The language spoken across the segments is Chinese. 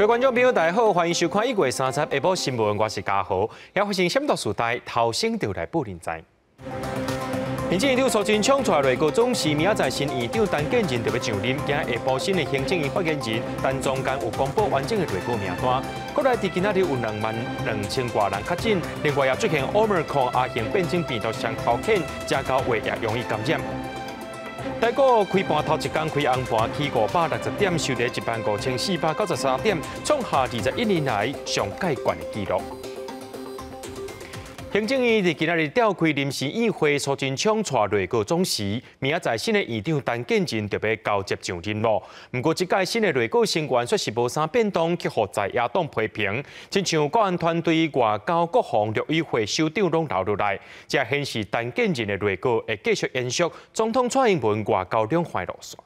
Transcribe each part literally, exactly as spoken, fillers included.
各位观众朋友，大家好，欢迎收看一月三十下晡新闻，我是嘉豪，也发生什么大事代，头先就来报您知。行政院长苏贞昌带来高中时，明仔载新院长陈建仁特别上任，今日下晡新的行政院发言人，但中间有公布完整的内阁名单。国内伫今仔日有两万两千多人确诊，另外也出现 Omicron 亚型变种病毒双头犬，加高胃也容易感染。台股开盘头一天开红盘，起五百六十点，收在一万五千四百九十三点，创下二十一年来上界悬的纪录。行政院伫今仔日召开临时议会，苏贞昌带内阁总辞，明仔载新的院长陈建仁特别交接上任务。不过，这届新的内阁成员却是无啥变动，去互在野党批评，亲像国安团队、外交、国防、陆委会首长拢留落来，这显示陈建仁的内阁会继续延续总统蔡英文外交两环路线。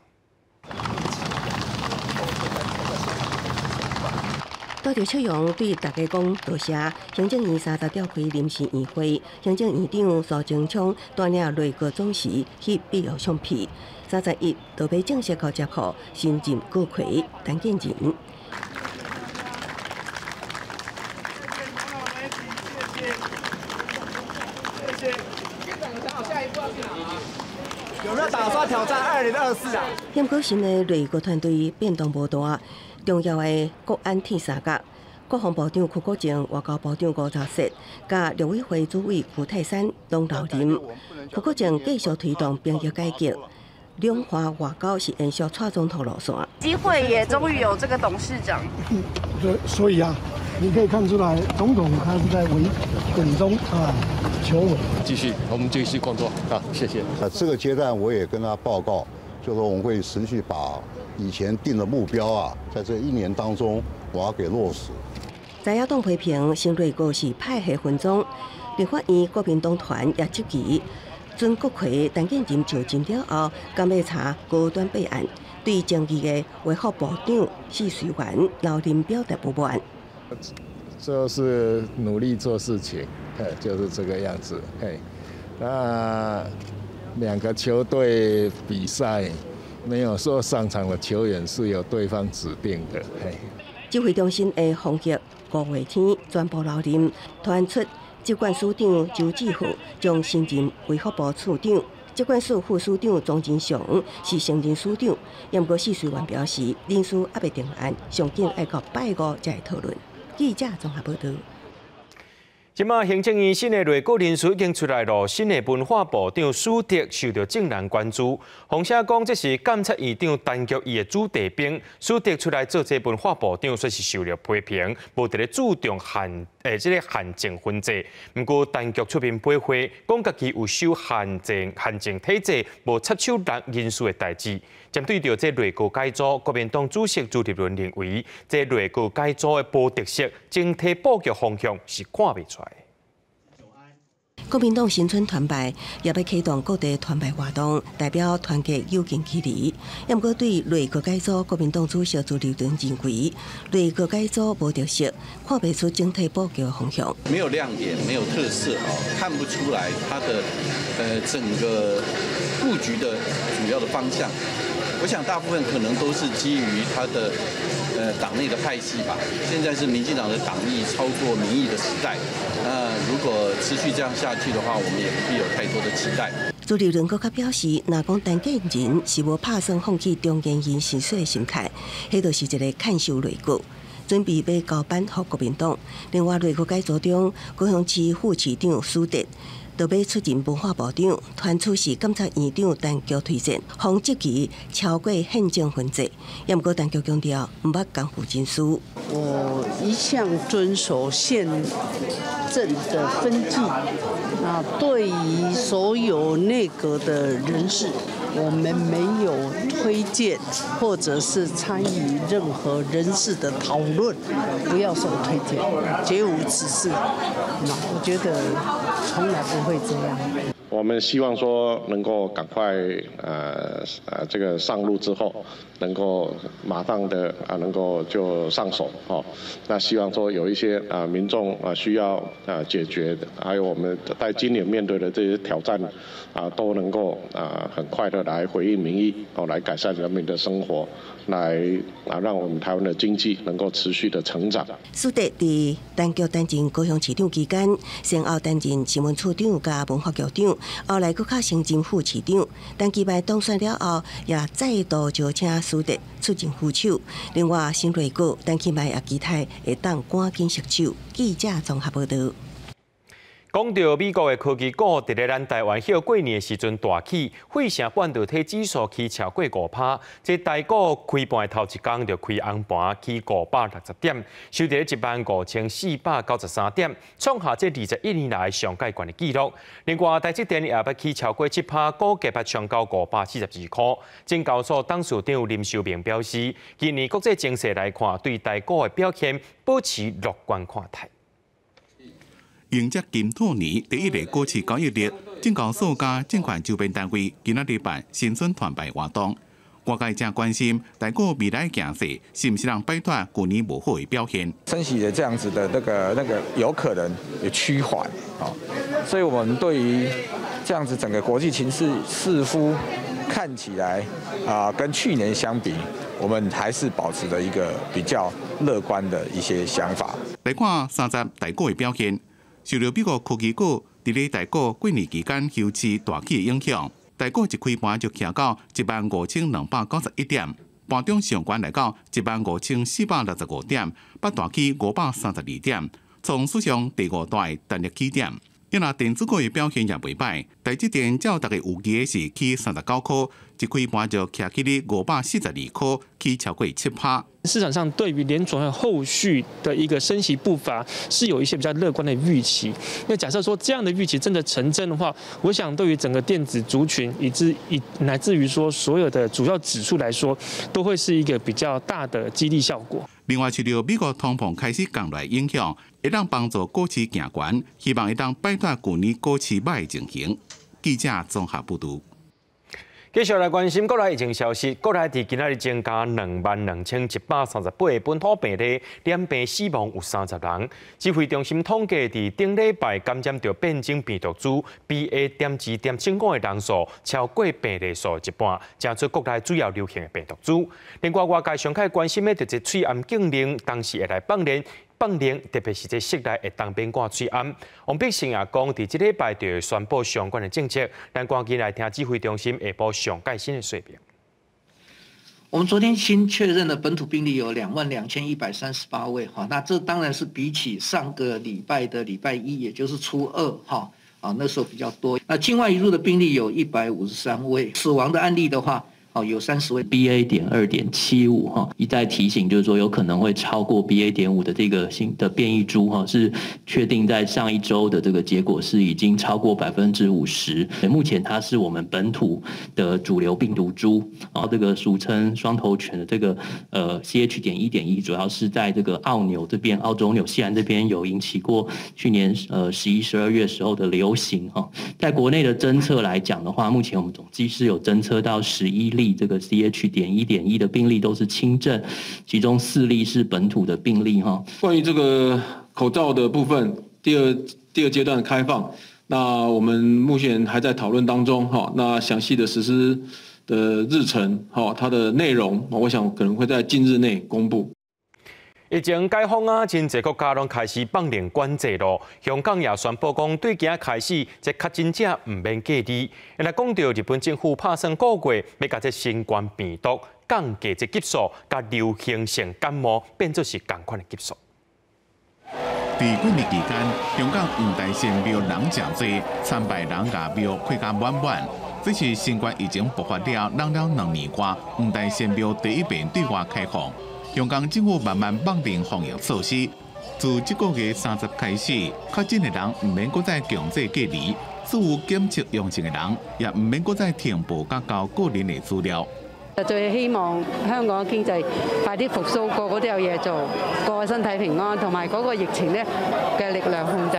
多条笑容对大家讲多谢。行政院三十召开临时议会，行政院长苏贞昌带领内阁总辞去必要相片。三十一就要正式交接予新任阁揆陈建仁。 有没有打算挑战二零二四啊？ 嫌过新的内阁团队变动无大。重要的国安铁三角，国防部长邱国正、外交部长吴钊燮，甲陆委会主委胡泰山拢留任。邱国正继续推动兵役改革，两华外交是延续蔡总统路线。 机会也终于有这个董事长。 所所以啊，你可以看出来，总统他是在稳稳中啊求稳。 继续，我们继续工作啊，谢谢。 啊，这个阶段我也跟他报告，就说我们会持续把以前定的目标啊，在这一年当中，我要给落实。 在野党批评新内阁是派系分赃，立法院国民党团也积极，准国揆陈建仁就任了后，敢要查高端备案，对争议的维护部长试水员留任表达不满。 就是努力做事情，哎，就是这个样子，嘿。那两个球队比赛。没有说上场的球员是由对方指定的。嘿， 指挥中心的风格五月天全部留任，传出接管署长周志富将新任卫福部处长，接管署副署长庄真祥是升任署长。不过试水员表示，人事还未定案，上紧要到拜五才会讨论。记者综合报道。 即马行政院新的内阁人事已经出来了，新的文化部长史德受到众人关注。红社讲这是监察院长陈菊伊的子弟兵，史德出来做这文化部长，说是受到批评，无伫咧注重限诶即个限政分制。不过陈菊出面驳回，讲家己有守限政限政体制，无插手人人事的代志。针对着这内阁改组，国民党主席朱立伦认为，这内阁改组的波特色、整体布局方向是看不出来。 国民党新春团拜也要启动各地团拜活动，代表团结有近距离。不过对内阁改组，国民党主席朱立伦认为，内阁改组无特色，看不出整体布局的方向。 没有亮点，没有特色哦，看不出来它的呃整个布局的主要的方向。我想大部分可能都是基于它的呃党内的派系吧。现在是民进党的党意超过民意的时代，那如果持续这样下去的话，我们也不必有太多的期待。 朱立伦更加表示，若讲陈建仁是无打算放弃中间人时势的心态，迄就是一个看守内阁，准备要交班给国民党。另外，内阁改组中，高雄市副市长史德就要出任文化部长，传出是监察院长陈菊推荐，方积极超过宪政分制。也不过陈菊强调，唔捌干负真事。 我一向遵守宪政的分际，啊，对于所有内阁的人士，我们没有推荐或者是参与任何人事的讨论，不要说推荐，绝无此事。那我觉得从来不会这样。 我我们希望说能够赶快呃呃这个上路之后，能够马上的啊能够就上手哦。那希望说有一些啊民众啊需要啊解决的，还有我们在今年面对的这些挑战啊都能够啊很快的来回应民意哦，来改善人民的生活，来啊让我们台湾的经济能够持续的成长。 苏德伫陈菊担任高雄市长期间，先后担任新闻处长加文化局长，后来佫考升任副市长。但期摆当选了后，也再度招请苏德出任副手。另外，新瑞国但期摆也期待会当赶紧接手。记者综合报道。 讲到美国的科技股，伫咧咱台湾迄过年的时阵大起，费城半导体指数起超过五趴，即台股开盘头一天就开红盘，起五百六十点，收伫咧一万五千四百九十三点，创下这二十一年来上界悬的纪录。另外，台积电也要起超过七趴，股价要冲到五百四十二块。证交所董事长林秀明表示，今年国际情势来看，对台股的表现保持乐观看待。 迎接金兔年第一个股市交易日，证交所加证券周边单位今仔日办新春团拜活动。外界正关心台股未来形势是不是能摆脱去年无好的表现。 升息的这样子的那个那个有可能有趋缓啊，所以我们对于这样子整个国际情势似乎看起来啊，跟去年相比，我们还是保持着一个比较乐观的一些想法。 来看三十台股的表现。受到美国科技股伫咧台股过年期间休市大起的影响，台股一开盘就徛到一万五千两百九十一点，盘中上悬来到一万五千四百六十五点，八大起五百三十二点，创史上第五大的单日起点。因若电子股的表现也袂歹，台积电照大家有记的是起三十九块，一开盘就徛起咧五百四十二块，起超过七趴。 市场上对于联储会后续的一个升息步伐是有一些比较乐观的预期。那假设说这样的预期真的成真的话，我想对于整个电子族群，以至以乃至于说所有的主要指数来说，都会是一个比较大的激励效果。 另外，受到美国通膨开始降落影响，会当帮助股市行悬，希望会当摆脱去年股市歹的情形。记者综合报道。 继续来关心国内疫情消息，国内伫今仔日增加两万两千一百三十八个本土病例，染病死亡有三十人。指挥中心统计，伫顶礼拜感染到变种病毒株 B A. 点二点七五的人数超过病例数一半，成出国内主要流行的病毒株。另外，外界上较关心的就是喙암禁令，当时会来放连。放连，特别是在室内会当免挂喙암。王必胜也讲，伫即礼拜就会宣布相关的政策。咱赶紧来听指挥中心下晡上盖新的说明。 我们昨天新确认的本土病例有两万两千一百三十八位，哈，那这当然是比起上个礼拜的礼拜一，也就是初二，哈，啊那时候比较多。那境外移入的病例有一百五十三位，死亡的案例的话。哦，有三十位 B A. 点二点七五哈，一再提醒就是说有可能会超过 B A. 点五的这个新的变异株哈，是确定在上一周的这个结果是已经超过百分之五十。目前它是我们本土的主流病毒株，然后这个俗称双头犬的这个呃 C H. 点一点一，主要是在这个澳纽这边、澳洲纽西兰这边有引起过去年呃十一、十二月时候的流行哈。在国内的侦测来讲的话，目前我们总计是有侦测到十一例。这个 C H. 点一点一的病例都是轻症，其中四例是本土的病例哈。 关于这个口罩的部分，第二第二阶段的开放，那我们目前还在讨论当中哈。那详细的实施的日程哈，它的内容，我想可能会在近日内公布。 疫情解封啊，真侪国家拢开始放零管制咯。香港也宣布讲，对今仔开始，这确诊者唔免隔离。原来讲到日本政府拍算个月要把这新冠病毒降低这级数，甲流行性感冒变作是同款的级数。 伫过年期间，香港黄大仙庙人真多，参拜人甲庙开甲满满。这是新冠疫情爆发了，人了两年外，黄大仙庙第一遍对外开放。香港政府慢慢放定防疫措施，自这个月三十开始，确诊的人唔免搁再强制隔离，所有检测阳性的人也唔免搁再填报甲交个人的資料。 最希望香港經濟快啲復甦，個個都有嘢做，個個身體平安，同埋嗰個疫情咧嘅力量控制好。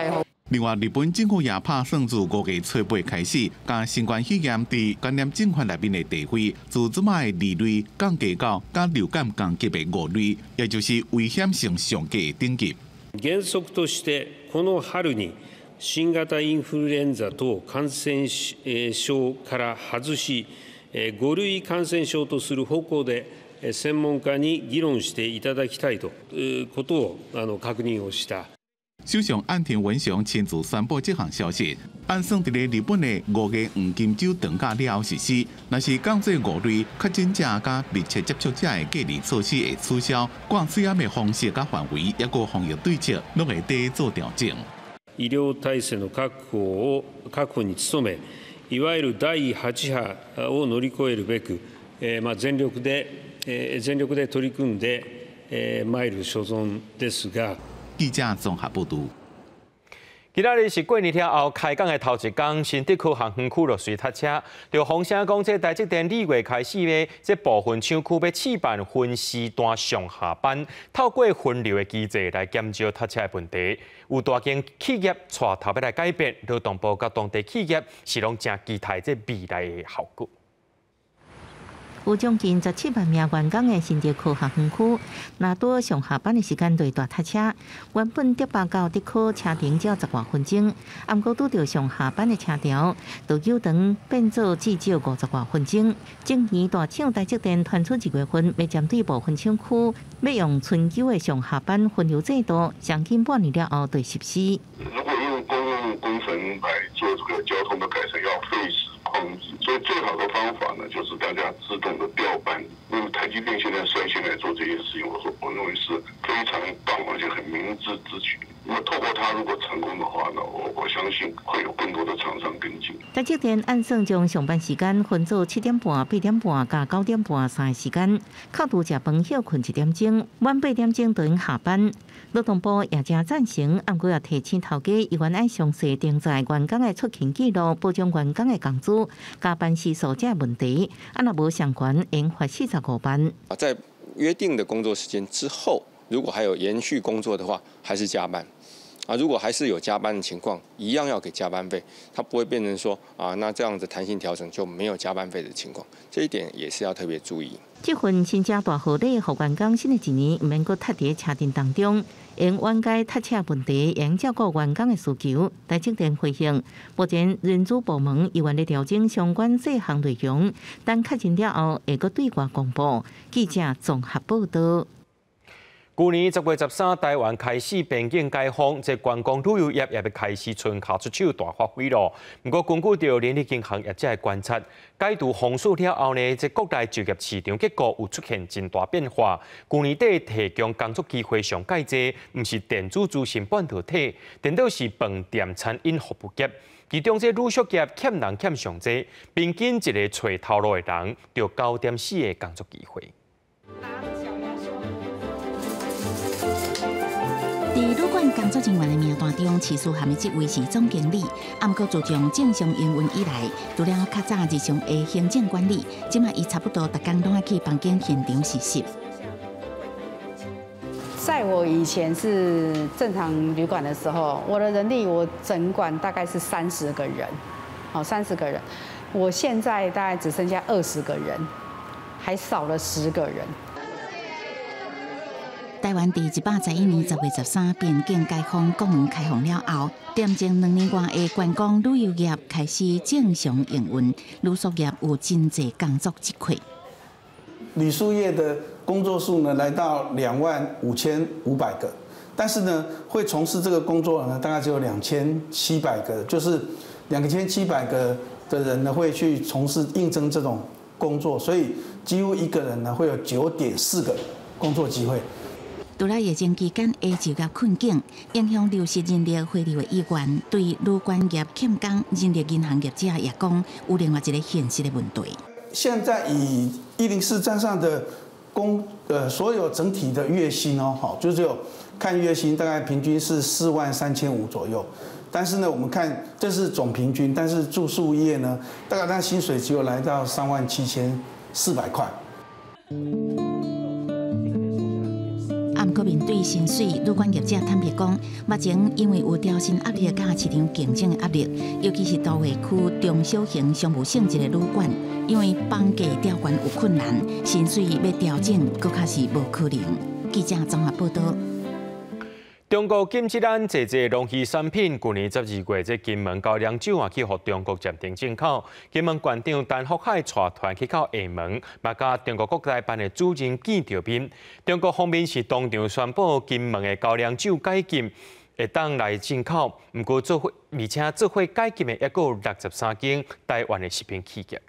另外，日本政府也拍算自五月初八开始，将新冠肺炎伫感染症款内面的地位，自即卖二类降低到甲流感降级的五类，也就是危险性上低的等级。 原則としてこの春に新型インフルエンザ等感染症から外し、五類感染症とする方向で専門家に議論していただきたいということをあの確認をした。 首相岸田文雄亲自宣布这项消息，按算伫咧日本的五月黄金周长假了后实施，若是降做五类确诊者甲密切接触者的隔离措施会取消，管制的方式甲范围，抑个防疫对策，拢会得做调整。 医療体制の確保を確保に努め、いわゆる第八波を乗り越えるべく、えー、まあ全力で、えー、全力で取り組んで、えー、参る所存ですが。 記者綜合報道。 今仔日是過年了後開工的頭一天，新竹區航園區落水塞車，就風聲講，這台積電二月開始咧，這部分廠區要試辦分時段上下班，透過分流的機制來減少塞車的問題。有大間企業帶頭要來改變，勞動部甲當地企業是攏正期待這未來的效果。 有將近十七萬名員工的新竹區航園區，若到上下班的時間對大塞車，原本竹北到竹科車程只有十外分鐘，毋過拄到上下班的車條，就由長變做至少五十外分鐘。今年大廠台積電傳出一月份要針對部分廠區，要用春秋的上下班分流制度，上近半年了後對實施。 如果用公共工程來做這個交通的改善，要費時控制，所以最好的方法呢，就是大家自動的調班。因為台積電現在率先來做這些事情，我說我認為是非常棒而且很明智之舉。那麼透過它，如果成功的話呢，我我相信會有更多的廠商跟進。 台積電按算將上班時間分做七點半、八點半加九點半三個時間，靠除食飯休困一點鐘，晚八點鐘就應下班。勞動部也正贊成，不過也提醒頭家，伊原愛詳細登載員工的出勤記錄，保障員工的工資、加班時數這問題。啊，若無相關，應罰四十五萬。 在約定的工作時間之後，如果還有延續工作的話，還是加班。啊，如果還是有加班的情況，一樣要給加班費，它不會變成說啊，那這樣子彈性調整就沒有加班費的情況，這一點也是要特別注意。 這份新正大賀禮，予員工新的一年唔免擱塞佇車陣當中，因緩解塞車問題，應照顧員工的需求。台積電回應，目前人資部門已完咧調整相關細項內容，但確認了後會擱對外公布。記者綜合報道。 去年十月十三，台灣開始邊境解封，這觀光旅遊業也要開始春夏出手大發揮咯。不過，根據到聯利銀行業者的觀察，解除封鎖了後呢，這國內就業市場結構有出現真大變化。去年底提供工作機會上介濟，唔是電子資訊半導體，顛倒是飯店餐飲服務業。其中這旅宿業欠人欠上濟，平均一個找頭路的人就九點四個工作機會。 在旅館工作人員的名單中，持續含的職位是總經理。啊，不過自從正常營運以來，除了較早日常的行政管理，今麥伊差不多逐工攏要去房間現場實習。 在我以前是正常旅館的時候，我的人力我整館大概是三十個人，好三十個人。我現在大概只剩下二十個人，還少了十個人。 台灣佇一百十一年十月十三邊境解封，國門開放了後，點前兩年外的觀光旅遊業開始正常營運，旅宿業有真濟工作機會。 旅宿業的工作數呢，來到兩萬五千五百個，但是呢，會從事這個工作呢，大概只有兩千七百個，就是兩千七百個的人呢，會去從事應徵這種工作，所以幾乎一個人呢，會有九點四個工作機會。 除了疫情期間的就業困境，影響流失人力回流的意願，對旅館業欠工人力銀行業者也講有另外一個現實的問題。 現在以一零四站上的工，呃，所有整體的月薪哦，好，就只有看月薪大概平均是四萬三千五左右。但是呢，我們看這是總平均，但是住宿業呢，大概它薪水只有來到三萬七千四百塊。 不阁面对薪水，旅馆业者坦白讲，目前因为有调薪压力加市场竞争的压力，尤其是都会区中小型商务性质的旅馆，因为房价调悬有困难，薪水要调整，搁较是无可能。记者综合报道。 中国禁止咱侪侪农渔产品，去年十二月这金门高粱酒啊，去互中国暂停进口。金门县长陈福海带团去到厦门，嘛甲中国国台办的主任见着面。中国方面是当场宣布金门的高粱酒解禁，会当来进口。不过做伙，而且做伙解禁的还有六十三间台湾的食品企业。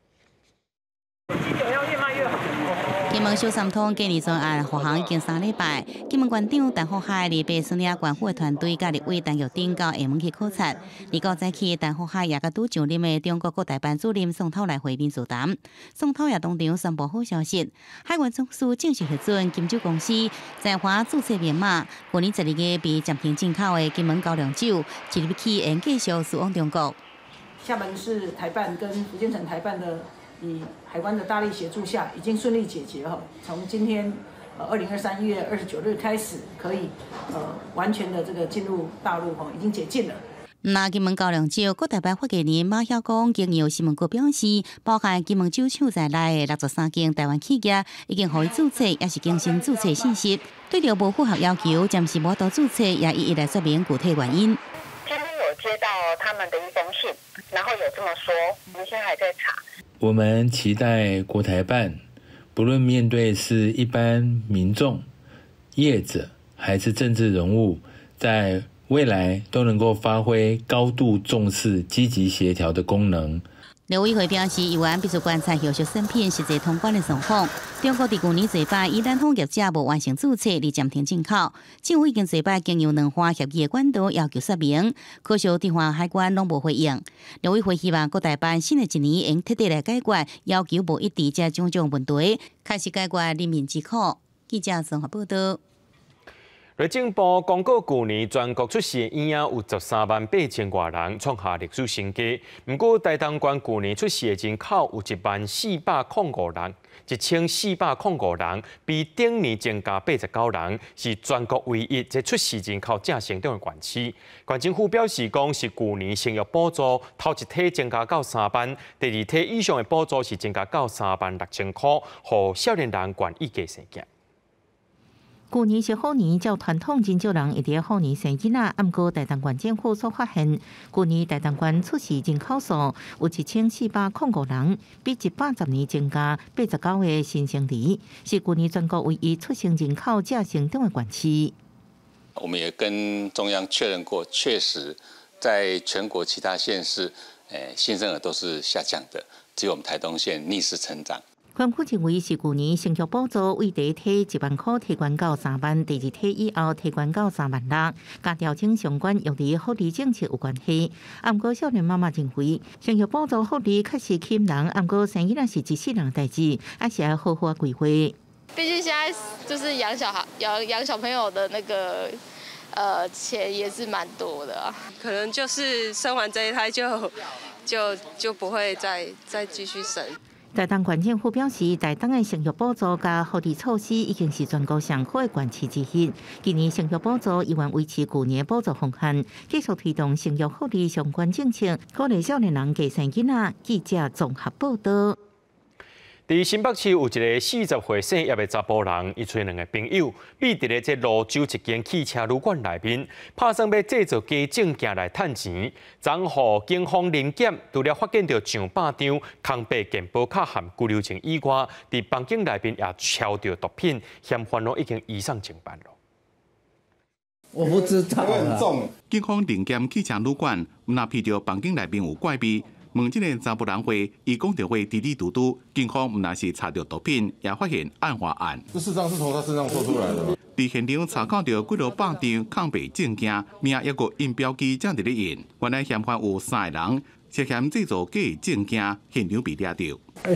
金门小三通建立专案复航已经三礼拜，金门县长陈福海李白孙亚县府的团队甲立委陈玉珍到厦门去考察。二九早起，陈福海也甲拄上任的中国国台办主任宋涛来会面座谈。宋涛也当场宣布好消息，海关总署正式核准金酒公司在华注册编码，去年十二月被暂停进口的金门高粱酒，即日起会继续输往中国。 厦门市台办跟福建省台办的。以海关的大力协助下，已经顺利解决哈。从今天呃二零二三一月二十九日开始，可以呃完全的这个进入大陆哈，已经解禁了。 那金门高粱酒，国台办发言人马晓光经由新闻局表示，包含金门酒厂在内的六十三间台湾企业已经可以注册，也是更新注册信息。对着无符合要求，暂时无多注册，也一一来说明具体原因。 今天有接到他们的一封信，然后有这么说，我们现在还在查。 我们期待国台办，不论面对是一般民众、业者还是政治人物，在未来都能够发挥高度重视、积极协调的功能。 刘委会表示，议员必须观察后续审批实际通关的状况。中国伫去年最摆以单方业者无完成注册而暂停进口，政府已经最摆经由两方协议的管道要求说明，可惜地方海关拢无回应。刘委会希望各台办新的一年应彻底来解决要求无一致这种种问题，开始解决人民之苦。记者综合报道。 内政部公告，去年全国出世的婴儿有十三万八千多人，创下历史新高。不过，台东县去年出世的人口有一万四百零五人，一千四百零五人，比顶年增加八十九人，是全国唯一这出世人口正成长的县市。县政府表示，讲是去年生育补助头一梯增加到三万，第二梯以上的补助是增加到三万六千块，予少年人愿意加生囝。 去年是好年，照传统真少人会伫好年生囡仔。不过，台东县政府所发现，去年台东县出世人口数有一千四百零五人，比一百十年增加八十九个新生儿，是去年全国唯一出生人口正成长的县市。 我们也跟中央确认过，确实在全国其他县市，诶、新生儿都是下降的，只有我们台东县逆势成长。 县府认为是去年生育补助为第一梯一万块提悬到三万，第二梯以后提悬到三万六，甲调整相关用于福利政策有关系。不过少年妈妈认为，生育补助福利确实吸引人，不过生囡仔是一世人的代志，还是要好好规划。 毕竟现在就是养小孩、养养小朋友的那个呃钱也是蛮多的啊， 可能就是生完这一胎就就就不会再再继续生。 台东县政府表示，台东的生育补助加福利措施已经是全国上好的县市之一。今年生育补助依然维持去年补助方案，继续推动生育福利相关政策，鼓励少年人加生囡仔。记者综合报道。 伫新北市有一个四十岁姓叶的查甫人，伊找两个朋友，秘伫咧这泸州一间汽车旅馆内面，拍算要制造假证件来趁钱。昨互警方临检，除了发现到上百张空白健保卡和居留证以外，伫房间内面也抄到毒品，嫌犯都已经移送侦办了。 我不知道啊。 警方临检汽车旅馆，毋那闻到房间内面有怪味。问这个查甫人话，伊讲着话滴滴嘟嘟，警方毋那是查到毒品，也发现案发案。 这四张是从他身上做出来的吗？ 伫现场查看到几多百张空白证件，名抑个印标机正伫咧印。原来嫌犯有三个人涉嫌制造假证件，现场被抓到。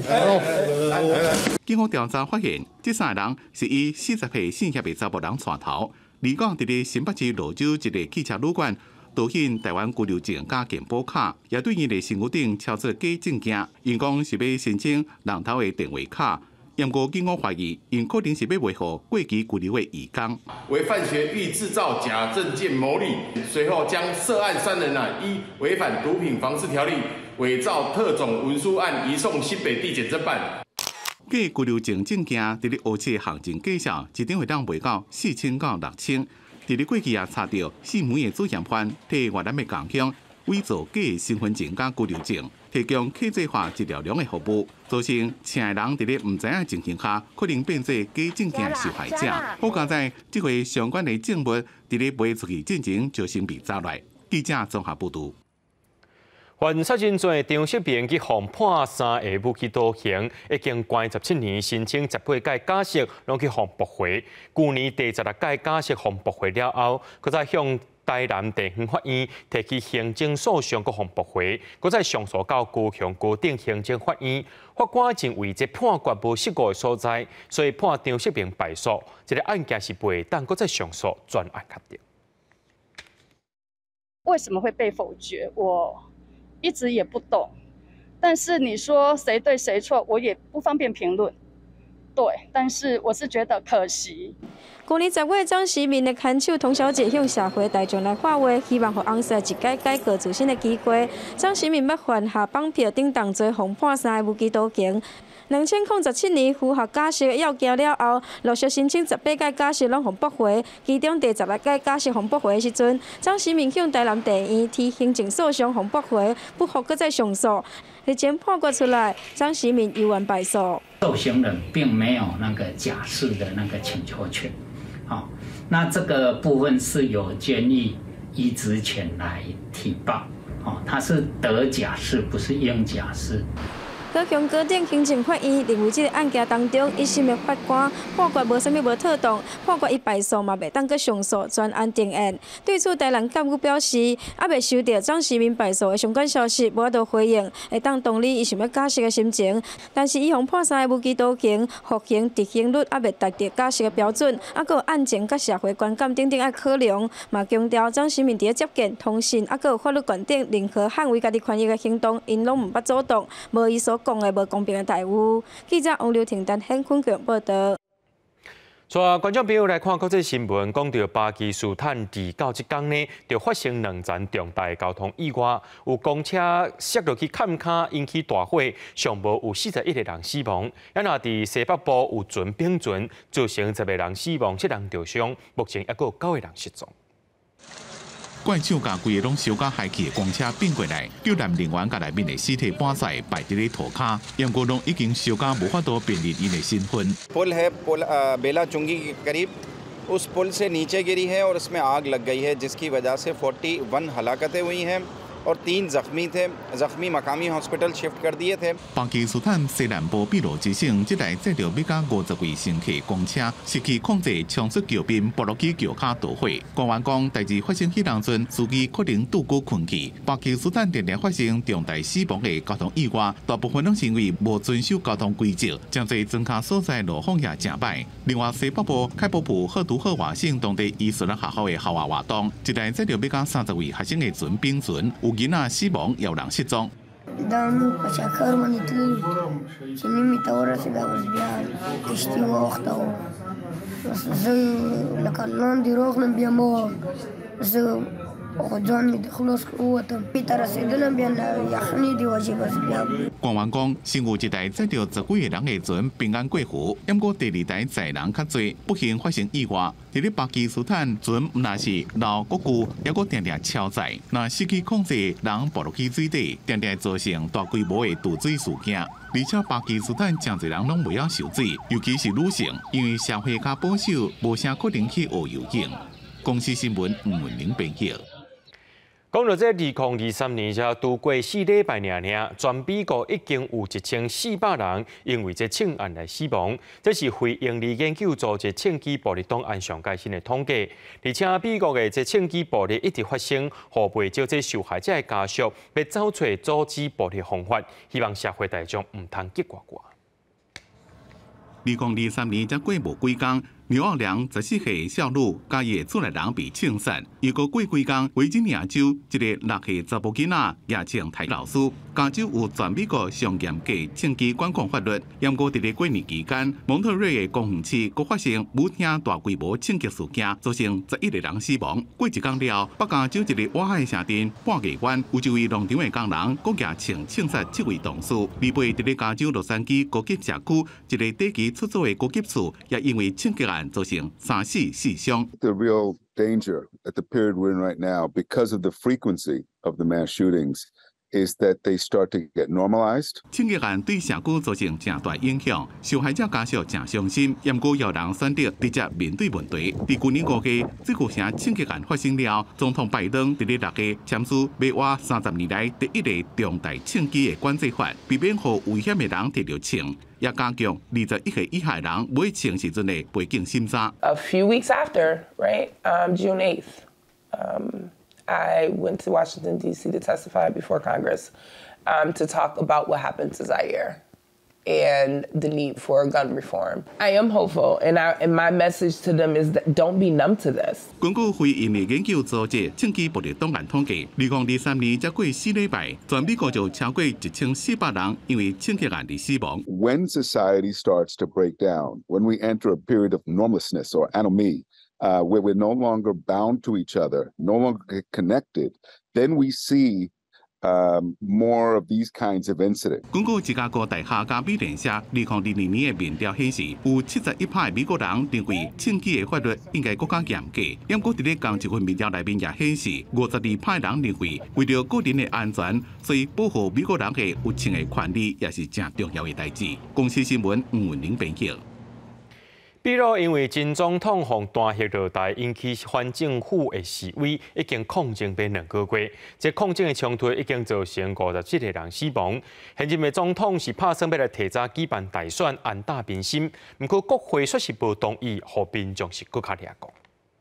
警方调查发现，这三个人是以四十岁姓叶的查甫人带头，离港伫咧新北市泸州一个汽车旅馆。盗显台湾居留证加健保卡，也对因的身躯顶敲出假证件。因讲是要申请人头的电话卡， 不过警方怀疑，因可能是要维护过期居留的移工。 为范学欲制造假证件牟利，随后将涉案三人啊依违反毒品防治条例、伪造特种文书案移送新北地检侦办。 假居留证证件，伫咧乌市行情介绍，一张会当卖到四千到六千。伫咧过去也查到四枚的主嫌犯替越南的港乡伪造假的身份证甲居留证，提供客制化一条龙的服务，造成请的人伫咧唔知影情形下，可能变做假证件的受害者。好佳在这回相关的证物伫咧卖出去进前就先被抓来。记者综合报道。 犯杀人罪张锡明去互判三个无期徒刑，已经关十七年，申请十八届假释，拢去互驳回。去年第十六届假释互驳回了后，佮再向台南地方法院提起行政诉讼，佮互驳回，佮再上诉到高雄高等行政法院。法官认为这判决无失误的所在，所以判张锡明败诉。这个案件是袂当佮再上诉专案确定。 为什么会被否决？我一直也不懂，但是你说谁对谁错，我也不方便评论。对，但是我是觉得可惜。 去年十月，张时明的牵手童小姐向社会大众来发话，希望互翁婿一改改革自身的机会。张时明要犯下绑票等同罪，红判三个无期徒刑。两千零十七年符合假释要件了后，陆续申请十八届假释拢互驳回，其中第十六届假释互驳回的时阵，张时明向台南地院提行政诉讼互驳回，不服搁再上诉。日前判决出来，张时明依然败诉。 受刑人并没有那个假释的那个请求权，好，那这个部分是由监狱依职权来提报，哦，他是得假释，不是应假释。 高雄高等行政法院认为，这个案件当中，一审的法官判决无啥物无妥当，判决伊败诉嘛，袂当搁上诉，专案定案。对此，台南监狱表示，还未收到张时明败诉的相关消息，无法度回应，会当同理伊想要假释的心情。但是，伊互判三个无期徒刑，服刑执行率还未达到假释的标准，还佫有案情甲社会观感等等爱考量，嘛强调张时明伫咧接见、通信，还佫有法律观点，任何捍卫家己权益的行动，因拢毋捌主动，无伊所讲的无公平的待遇。记者王刘婷、陈显坤报道。 带观众朋友来看国际新闻，讲到巴基斯坦伫到即天呢，就发生两件重大的交通意外，有公车摔落去坎卡，引起大火，上无有四十一个人死亡。也若伫西北部有船冰船，造成十个人死亡，七人受伤，目前还佫有九个人失踪。 怪手甲规个拢烧甲海去的公车变过来，救难人员甲内面的尸体搬出来摆伫咧涂骹，杨国龙已经烧甲无法度辨认因的身份。 पुल है पुल बेला चुंगी के करीब उस पुल से नीचे गिरी है और उसमें आग लग गई है, जिसकी वजह से इकतालीस हलाकतें हुई हैं और तीन जख्मी थे। जख्मी मकामी हॉस्पिटल शिफ्ट कर दिए थे। 巴基斯坦西南部秘鲁之省，这台载着要甲五十位乘客公车失去控制，冲出桥边，跌落去桥骹导火。官员讲，代志发生迄当阵，司机可能拄久困去。巴基斯坦连连发生重大死亡的交通意外，大部分拢是因为无遵守交通规则，真侪庄卡所在路况也真歹。另外，西北部开普普赫图赫瓦省当地伊斯兰学校的校外活动，一台载着要甲三十位学生的船冰船。 有囡仔死亡，有人失踪。 دام بشكر من يطير شنو متورة سيدا وزبيان تشتي وقته بس زي لكن لون دي روحنا بيمو زي وخجان مدخلوس قوة بيتر سيدنا بيان يخني دي واجب زبيان 官员讲，先有一台载着十几个人的船平安过河，不过第二台载人较多，不幸发生意外。伫咧巴基斯坦，船毋但是老国旧，也阁常常超载，若失去控制，人跌落去水底，常常造成大规模的渡水事件。而且巴基斯坦真侪人拢袂晓受水，尤其是女性，因为社会较保守，无啥可能去学游泳。公司新闻吴文玲编辑。 讲到这二零二三年，才度过四礼拜尔尔，全美国已经有一千四百人因为这枪案来死亡。这是非营利研究组织枪击暴力档案上最新的统计。而且美国的这枪击暴力一直发生，互袂少这受害者的家属要找找阻止暴力方法，希望社会大众唔通结挂挂。 二零二三年才过无几天， 苗奥良十四岁少女甲伊的厝内人被枪杀，又过过几天，维吉尼亚州一个六岁查甫囡仔也请台老师。加州有全美国上严格枪击管控法律，不过伫咧过年期间，蒙特瑞的公园市阁发生舞厅大规模枪击事件，造成十一个人死亡。过一天了，北加州一个瓦海城镇半夜湾，有一位农场的工人估计请枪杀七位同事。离背伫咧加州洛杉矶高级社区一个短期出租的高级厝，也因为枪击案造成三死四伤。 The real danger at the period we're in right now, because of the frequency of the mass shootings, is that they start to get normalized. 枪击案对社区造成正大影响，受害者家属正伤心，也过有人选择直接面对问题。伫去年五月，这个城枪击案发生了，总统拜登伫咧六月签署美国三十年来第一个重大枪击的管制法，避免予危险的人摕到枪，也加强二十一岁以下人买枪时阵的背景审查。 A few weeks after, right, um, June eighth. Um, I went to Washington, D C to testify before Congress um, to talk about what happened to Zaire and the need for gun reform. I am hopeful, and, I, and my message to them is that don't be numb to this. 根据非营利研究组织枪击暴力档案统计，二零二三年才过四礼拜，全美国就超过一千四百人因为枪击案而死亡。 When society starts to break down, when we enter a period of normlessness or anomie, Uh, where we're no longer bound to each other, no longer connected, then we see um, more of these kinds of incidents. 根据芝加哥大学加美联社二零二二年的民调显示，有七十一趴的美国人认为枪击的法律应该更加严格。不过，伫咧同一份民调内面也显示，五十二趴人认为为了个人的安全，所以保护美国人的有枪的权利也是正重要的代志。公司新闻吴文玲编辑。 比如，因为前总统向大溪落台引起反政府的示威，已经抗争变两个月。这抗争的冲突已经造成五十七个人死亡。现任的总统是拍算要来提早举办大选，安大民心。不过，国会却是无同意，和民众是更加掠过。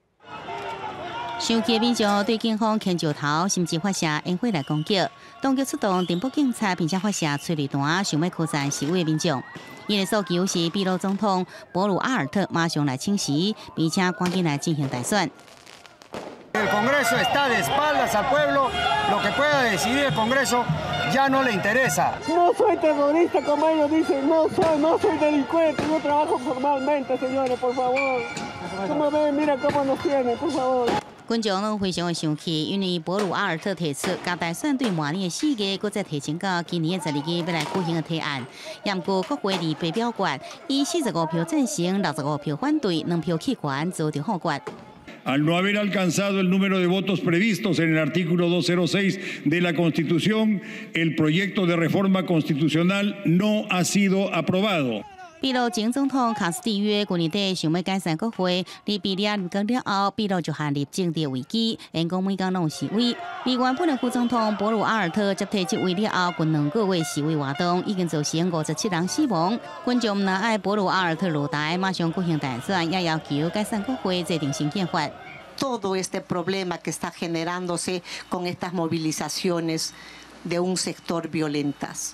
生气的民众对警方牵石头，甚至发射烟火来攻击。当局出动电报警察，并且发射催泪弹，想要驱散示威的民众。因的诉求是秘鲁总统博鲁阿尔特马上来请辞，并且赶紧来进行大选。 El Congreso está de espaldas al pueblo, lo que pueda decidir el Congreso ya no le interesa. No soy terrorista como ellos dicen, no soy, no soy delincuente, yo trabajo formalmente, señores, por favor. Como ven, mira cómo nos tienen, por favor. 群众呢非常的生气，因为博鲁阿尔特提出加大选对明年的四月，搁再提前到今年的十二月要来举行的提案。也不过国会议被表决，以四十五票赞成、六十五票反对、两票弃权，遭到否决。 Al no haber alcanzado el número de votos previstos en el artículo doscientos seis de la Constitución, el proyecto de reforma constitucional no ha sido aprobado. 秘鲁前总统卡斯蒂约去年底想要解散国会，而被列入纲了后，秘鲁就陷入政治危机，员工每天拢示威。而原本的副总统博鲁阿尔特接替职位了后，近两个月示威活动已经造成五十七人死亡。群众唔爱博鲁阿尔特落台，马上举行大选，也要求解散国会，制定新宪法。 Todo este problema que está generándose con estas movilizaciones de un sector violentas.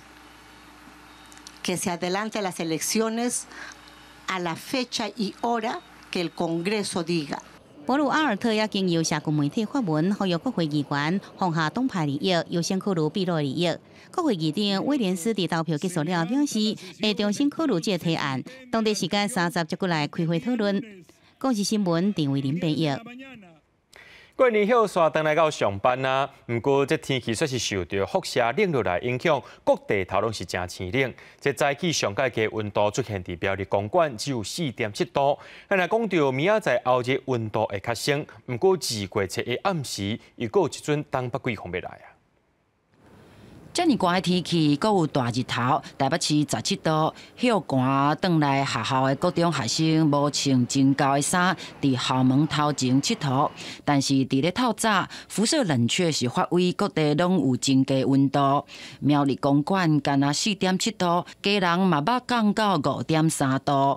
Que se adelante las elecciones a la fecha y hora que el Congreso diga. 博鲁阿尔特也经由社群媒体发文，呼吁国会议员放下党派利益，优先考虑秘鲁利益。国会议长威廉斯伫投票结束了表示，会重新考虑这个提案，当地时间三十就过来开会讨论。公司新闻陈伟林编译。 过年后刷回来到上班啊，不过这天气却是受到辐射冷落来影响，各地头拢是真清冷。这早起上届嘅温度出现伫标日公馆只有四点七度。咱来讲到明仔载后日温度会较升，不过二月初的暗时又有一阵东北季风要来啊。 遮尔寒的天气，阁有大日头，台北市十七度，休寒转来学校的各中学生无穿真厚的衫，伫校门头前佚佗。但是伫咧透早，辐射冷却是发威，各地拢有真低温度。苗栗公馆干那四点七度，家人嘛捌降到五点三度。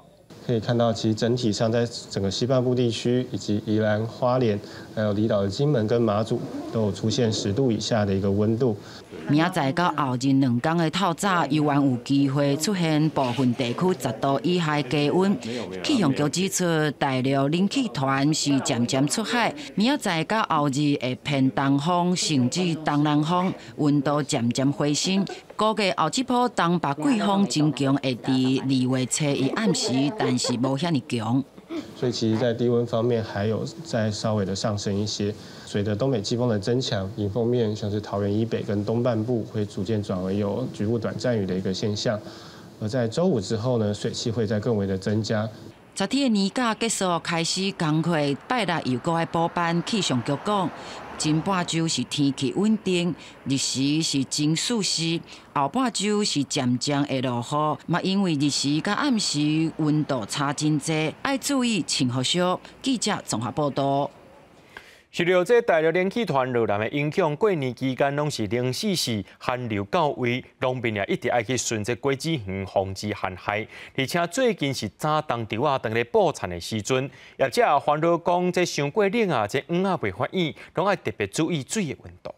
可以看到，其实整体上在整个西半部地区以及宜兰、花莲，还有离岛的金门跟马祖，都有出现十度以下的一个温度。 明仔到后日两天的透早，有缘有机会出现部分地区十度以下低温。气象局指出，大陆冷气团是渐渐出海，明仔到后日会偏东风甚至东南风，温度渐渐回升。估计后一波东北季风真强，会伫二月初一暗时，但是无遐尼强。 所以其实，在低温方面还有再稍微的上升一些。随着东北季风的增强，迎风面像是桃园以北跟东半部会逐渐转为有局部短暂雨的一个现象。而在周五之后呢，水汽会再更为的增加。 十天的年假结束，开始工课，拜六又搁爱补班。气象局讲，前半周是天气稳定，日时是真舒适，后半周是渐渐会落雨，嘛因为日时甲暗时温度差真济，爱注意穿雨袖。记者综合报道。 受到这大陆冷气团落南的影响，过年期间拢是零四时寒流到位，农民也一直爱去顺着果子园防止旱害。而且最近是早冬稻啊，等咧补产的时阵，业者也烦恼讲，这伤过冷啊，这黄啊袂发炎，拢爱特别注意水的温度。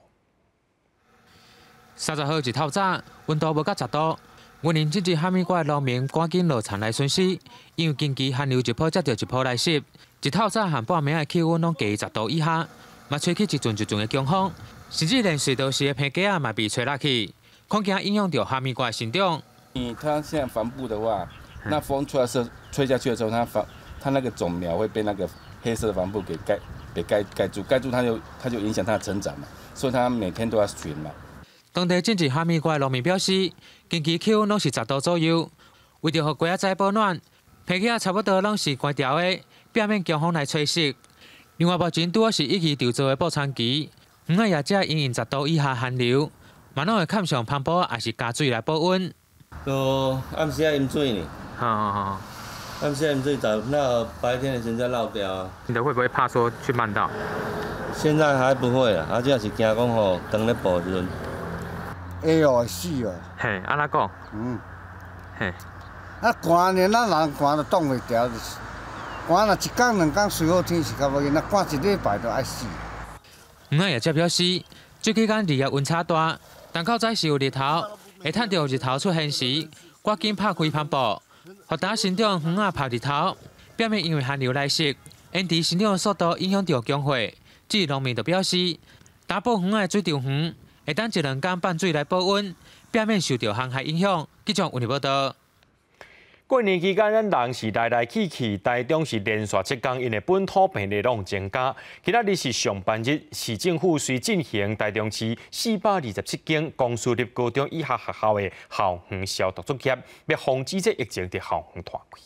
三十号一透早，温度无到十度，原因这日虾米瓜农民赶紧落田来损失，因为近期寒流一波接着一波来袭。一透早和半暝的气温拢低于十度以下，嘛吹起一阵一阵的强风，甚至连水稻时的片架啊嘛被吹落去，恐惊影响到哈密瓜的生长。 你它现在帆布的话，那风出来时候吹下去的时候，它帆它那个种苗会被那个黑色的帆布给盖给盖盖住，盖住它就它就影响它的成长嘛，所以它每天都要巡嘛。 当地种植哈密瓜的农民表示，近期气温拢是十度左右，为着让瓜仔保暖，片架差不多拢是关掉的。避免强风来吹袭。另外，目前拄好是一期调做的补产期，黄啊业者因应十度以下寒流，嘛拢会看上磅礴也是加水来保温。 都暗时要饮水呢。 好好好。 暗时要饮水，早那白天的时间漏掉啊。 你的会不会怕说去慢到？ 现在还不会啊，啊，只是惊讲吼，当咧补时阵。 会哦，死哦。 嘿，安怎讲？ 嗯。 嘿。 啊，寒呢，咱人寒都挡袂牢。寒若一天两天随好天是较无紧，那寒一礼拜就爱死。 黄啊业者表示，这期间日夜温差大，但较早是有日头，会趁到日头出现时，赶紧拍开帆布，互打生长黄啊晒日头，避免因为寒流来袭，因地生长的速度影响到供货。这农民就表示，打补黄啊的水稻园，会等一两天半水来保温，避免受到寒害影响。记者为你报道。 过年期间，咱人是来来去去，台中是连续七天因的本土病例拢增加。今仔日是上班日，市政府虽进行台中市四百二十七间公私立高中以下学校的校园消毒作业，要防止这疫情伫校园扩开。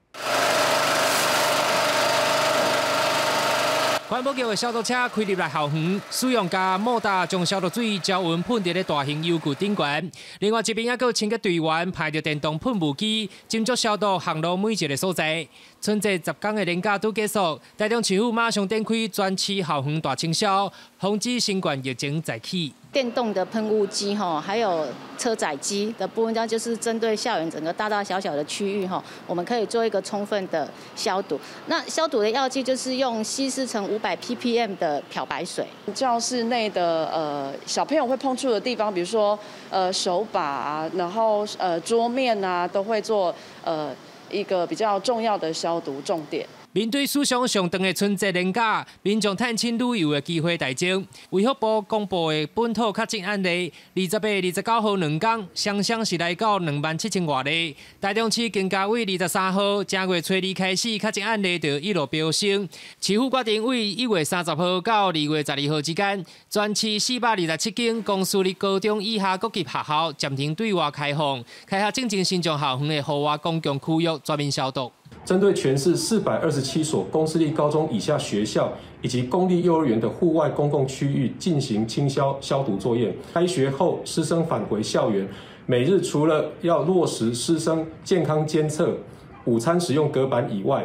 环保局的消毒车开入来校园，使用加莫达将消毒水胶纹喷伫咧大型油库顶悬。另外一边还佫清洁队员派着电动喷雾机，斟酌消毒巷路每一个所在。春节十天的年假都结束，台中市府马上展开全市校园大清消，防止新冠疫情再起。 电动的喷雾机哈，还有车载机的部分，这样就是针对校园整个大大小小的区域哈，我们可以做一个充分的消毒。那消毒的药剂就是用稀释成五百 P P M 的漂白水。 教室内的呃小朋友会碰触的地方，比如说呃手把啊，然后呃桌面啊，都会做呃一个比较重要的消毒重点。 面对史上上长的春节年假，民众探亲旅游的机会大增。卫福部公布的本土确诊案例，二十八、二十九号两天，双双是来到两万七千外例。台中市更加为二十三号正月初二开始，确诊案例就一路飙升。市府决定为一月三十号到二月十二号之间，全市四百二十七间公私立高中以下各级学校暂停对外开放，开学进前先将校园的户外公共区域全面消毒。 针对全市四百二十七所公私立高中以下学校以及公立幼儿园的户外公共区域进行清消消毒作业。开学后，师生返回校园，每日除了要落实师生健康监测、午餐使用隔板以外，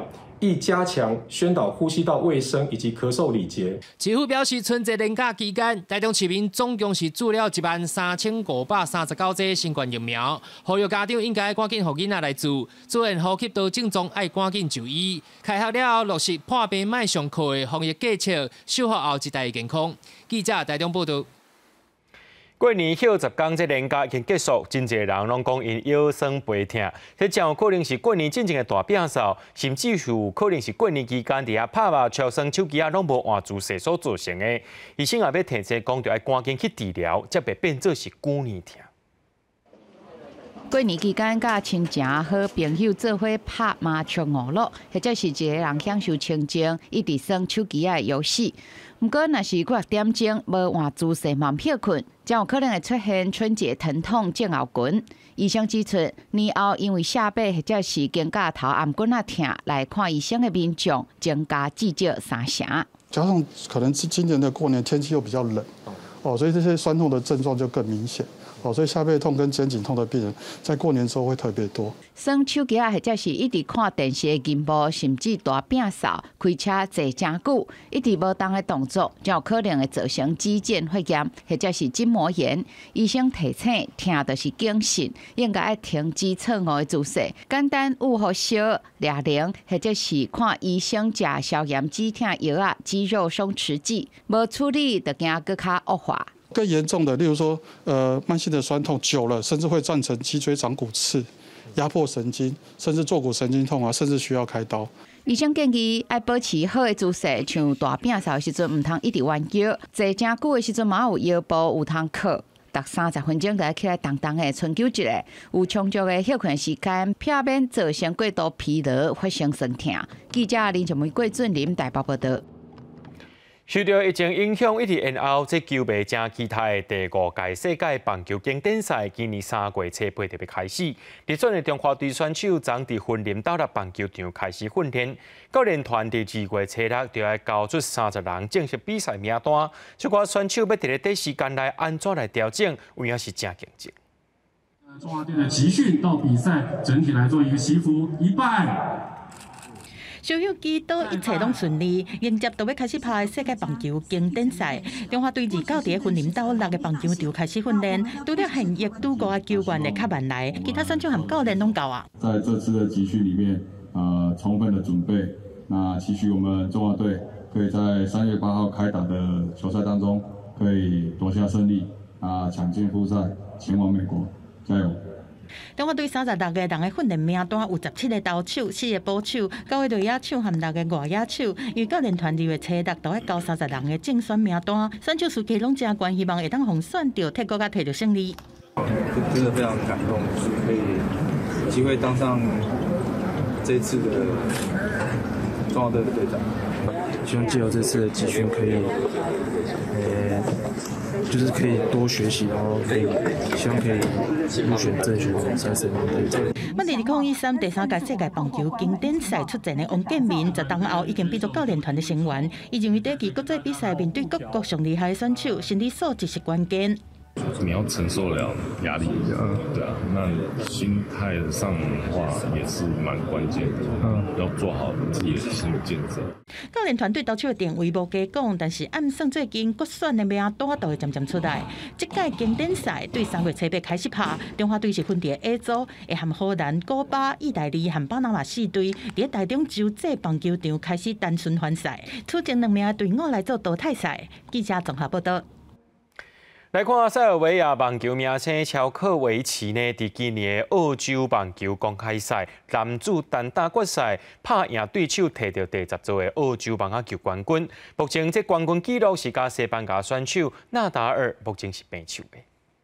亦加强宣导呼吸道卫生以及咳嗽礼节。 市府表示，春节连假期间，台中市民总共是注了一万三千五百三十九剂新冠疫苗，呼吁家长应该赶紧让囡仔来注，出现呼吸道症状爱赶紧就医。开学了后，落实破病卖上课的防疫计策，守护后一代健康。记者台中报道。 过年休十天，这年假已经结束，真侪人拢讲因腰酸背痛，这真有可能是过年进前的大变数，甚至是有可能是过年期间伫遐拍麻超酸手机啊，拢无换姿势所造成的。医生也要提醒讲，着要赶紧去治疗，才袂变做是过年痛。 过年期间，甲亲情好朋友做伙拍麻将娱乐，或者是一个人享受清静，一直耍手机啊游戏。不过，若是几点钟无换姿势慢休困，将有可能会出现春节疼痛症候群。医生指出，年后因为下背或者是肩胛头暗棍啊痛来看医生的民众增加至少三成。 加上可能是今年的过年天气又比较冷，哦，所以这些酸痛的症状就更明显。哦，所以下背痛跟肩颈痛的病人在过年之后会特别多。 耍手机啊，或者是一直看电视的荧幕，甚至大摒扫、开车坐真久，一直无动的动作，就有可能会造成肌腱发炎，或者是筋膜炎。医生提醒，痛就是警讯，应该要停止错误的姿势，简单捂好烧、抓铃，或者是看医生食消炎止痛药啊、肌肉松弛剂，无处理就惊更较恶化。 更严重的，例如说，呃，慢性的酸痛久了，甚至会造成脊椎长骨刺、压迫神经，甚至坐骨神经痛啊，甚至需要开刀。 医生建议要保持好的姿势，像大摒扫的时阵，唔通一直弯腰；坐正久的时阵，嘛有腰部有通靠。逐三十分钟就要起来动动的，春秋一下，有充足的休困时间，避免造成过度疲劳，发生酸痛。记者林俊梅、郭俊林台北报道。 受到疫情影响，一直延后，这球迷正期待的第五届世界棒球经典赛，今年三月初八就要开始。日选的中华队选手昨伫云林斗六棒球场开始训练，教练团伫二月初六就要交出三十人正式比赛名单。这寡选手要伫咧短时间内安怎来调整，有影是正竞争。 中华队的集训到比赛，整体来做一个祈福，一拜。 小友祈祷一切拢顺利，迎接就要开始拍世界棒球经典赛。中华队二九伫云林斗六个棒球场开始训练，除了现役拄过球员的较慢来，其他选手和教练拢到啊。 在这次的集训里面，呃，充分的准备，那期许我们中华队可以在三月八号开打的球赛当中，可以夺下胜利，啊，抢进复赛，前往美国，加油！ 中华队三十六个人的训练名单有十七个投手、四个捕手、九个内野手和六个外野手。因为教练团二月初六都要交三十人的竞选名单，选手士气拢真悬，希望会当红选到，替国家摕到胜利。 真的非常感动，可以有机会当上这次的中华队的队长。 希望借由这次的集训，可以，呃，就是可以多学习，然后可以，希望可以入选正选三十名队长。 二零二一三第三届世界棒球经典赛出战的王建民，十当后已经变作教练团的成员。伊认为第一国际比赛面对各国上厉害的选手，心理素质是关键。 你要承受了压力，嗯，对啊，那心态上的话也是蛮关键的，嗯，要做好自己的心理建设。 教练团队投手的定位无加讲，但是按算最近决选的名单都会渐渐出来。这届经典赛对三月初八开始拍，中华队是分伫 A 组，会和荷兰、古巴、意大利和巴拿马四队伫台中洲际棒球场开始单循环赛，出征两名队伍来做淘汰赛。记者综合报道。 来看塞尔维亚棒球明星乔科维奇呢，伫今年的澳洲棒球公开赛男子单打决赛拍赢对手，摕到第十座的澳洲棒球冠军。目前这冠军纪录是甲西班牙选手纳达尔目前是平手的。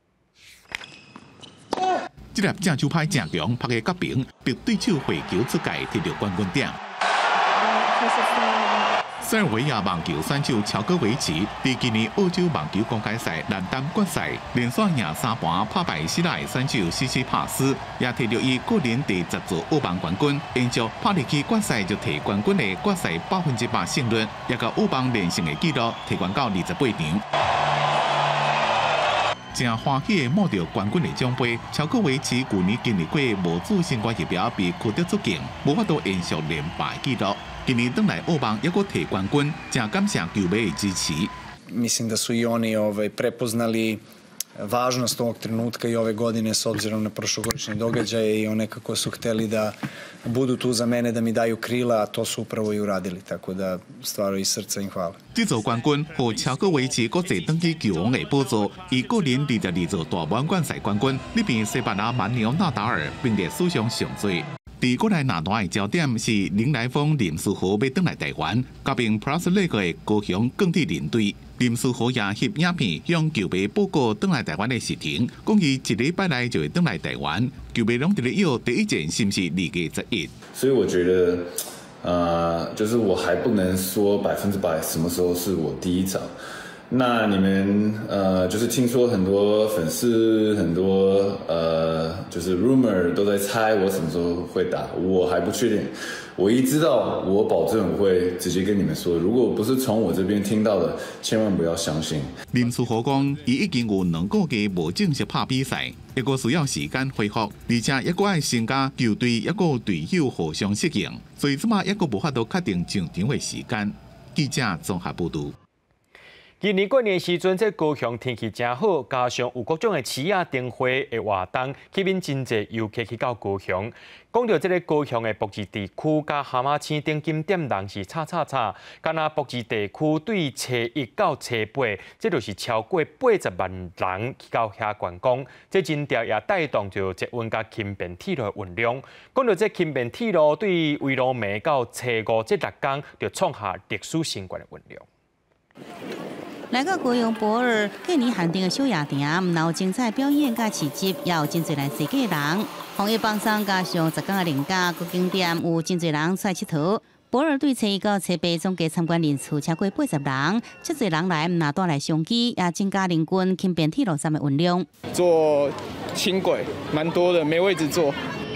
这粒正手拍正强，拍个角平，逼对手回球出界，摕到冠军点。塞尔维亚棒球选手乔戈维奇伫今年澳洲棒球公开赛男单决赛连续赢三盘，拍败希腊选手西西帕斯，也摕到伊个人第十座澳棒冠军。延续拍入去决赛就摕冠军的决赛百分之百胜率，也甲澳棒连胜的纪录提悬到二十八场。 正欢喜的摸到冠军的奖杯，超过维持去年经历过无主新冠疫苗被驱逐出境，无法度延续连败纪录。今年登来澳网也阁摕冠军，正感谢球迷的支持。 Mislim da su i oni ovaj, prepoznali važnost ovog trenutka i ove godine s obzirom na prošlogodišnje događaje i one kako su hteli da budu tu za mene, da mi daju krila, a to su upravo i uradili. Tako da stvarno iz srca im hvala. 这座冠军和超过维持国际等级球王的宝座，以个人二十二座大满贯赛冠军，里边西班牙蛮牛纳达尔并列史上上最。伫国内拿单的焦点是林来峰、林书豪要登来台湾，加并 Plus League 的高雄更替领队。林书豪也翕影片向球迷报告登来台湾的事情，讲伊一礼拜内就会登来台湾。球迷拢伫咧要第一件是不是二月十一？ 所以我觉得，呃，就是我还不能说百分之百什么时候是我第一场。那你们呃，就是听说很多粉丝，很多呃，就是 rumor 都在猜我什么时候会打，我还不确定。我一知道，我保证我会直接跟你们说。如果不是从我这边听到的，千万不要相信。 林书豪讲，伊已经有两个月无正式拍比赛，一个需要时间恢复，而且一个爱参加球队，一个队友互相适应，所以即马一个无法度确定上场的时间。记者综合报道。 今年过年时阵，这高雄天气真好，加上有各种的市啊、灯花的活动，吸引真侪游客去到高雄。讲到这个高雄的博智地区，甲蛤蟆青顶金点人是叉叉叉，敢若博智地区对初一到初八，这就是超过八十万人去到遐观光。这真调也带动着捷运甲轻便铁路的运量。讲到这轻便铁路对围路暝到初五这六天，就创下历史新高的运量。 来到高雄博尔，今年限定的小夜店，有精彩表演甲市集，也有真侪来世界人。防疫放松加上十天的连假，各景点有真侪人出来佚佗。博尔对初一到初八总计参观人次超过八十人，这侪人来拿带来相机，也增加人均轻便铁路站的运量。 坐轻轨蛮多的，没位置坐。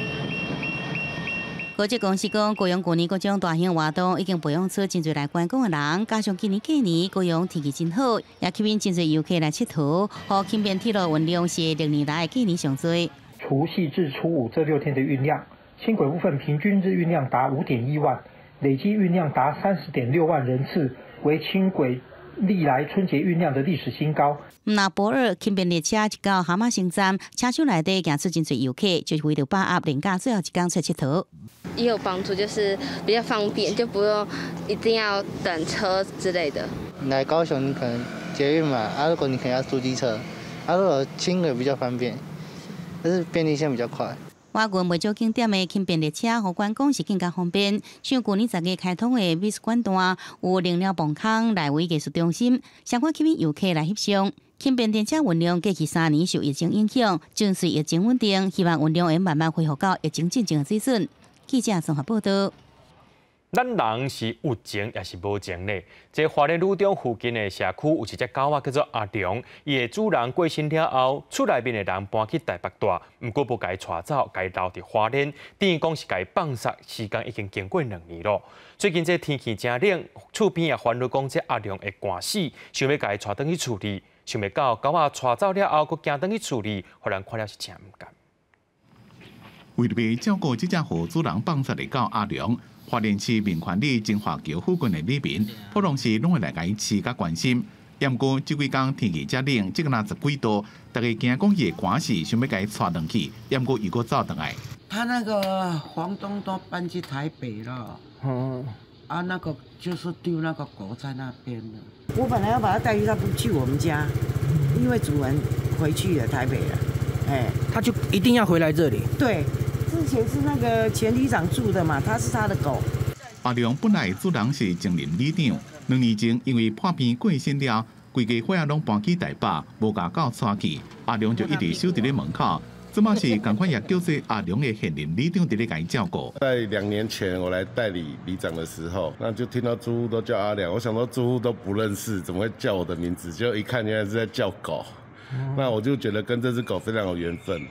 高捷公司讲，高雄去年各种大型活动已经培养出真侪来观光的人，加上今年过年高雄天气真好，也吸引真侪游客来佚佗，和轻便铁路运量是历年来的过年上最。 除夕至初五这六天的运量，轻轨部分平均日运量达五点一万，累计运量达三十点六万人次，为轻轨历来春节运量的历史新高。 那博尔轻便列车一到蛤蟆新站，车厢内底行出真侪游客，就是为了把握连假最后一天出来佚佗。 也有帮助，就是比较方便，就不用一定要等车之类的。 来高雄可能捷运嘛，啊，如果你可能要租机车，啊，如果轻轨比较方便，但是便利性比较快。 外国未少景点的轻便列车和观光是更加方便，像去年十月开通的美术馆段，有零了磅空内围艺术中心，相关吸引游客来翕相。轻便电车运量过去三年受疫情影响，尽随疫情稳定，希望运量会慢慢恢复到疫情之前的水准。记者综合报道。 咱人是有情也是无情呢？在花莲路中附近的社区有一只狗仔叫做阿良，伊的主人过身了后，厝内面的人搬去台北住，毋过不甲伊带走，甲伊留伫花莲，等于讲是甲伊放杀，时间已经经过两年咯。最近这天气真冷，厝边也烦恼讲这阿良会寒死，想要甲伊带转去处理，想袂到狗仔带走了后，佫惊转去处理，互人看了是真毋甘。 为了要照顾这只互主人放杀的狗阿良，花莲市民权里金华桥附近的里民，普通时拢会来甲伊饲甲关心。不过这几天天气真冷，即个若十几度，大家惊讲伊会寒死，想要甲伊带转去，不过伊佫走倒来。 他那个房东都搬去台北了，嗯，啊，那个就是丢那个狗在那边了。我本来要把它带去，他不去我们家，因为主人回去了台北了，哎， 他就一定要回来这里。 对。之前是那个前里长住的嘛，他是他的狗。 阿良本来主人是前任里长，两年前因为破病过身了，规家伙仔拢搬去台北，无甲狗带去，阿良就一直守伫咧门口。这嘛是赶快也叫做阿良的现任里长伫咧甲伊照顾。 在两年前我来代理里长的时候，那就听到住户都叫阿良，我想说住户都不认识，怎么会叫我的名字？就一看原来是在叫狗，那我就觉得跟这只狗非常有缘分。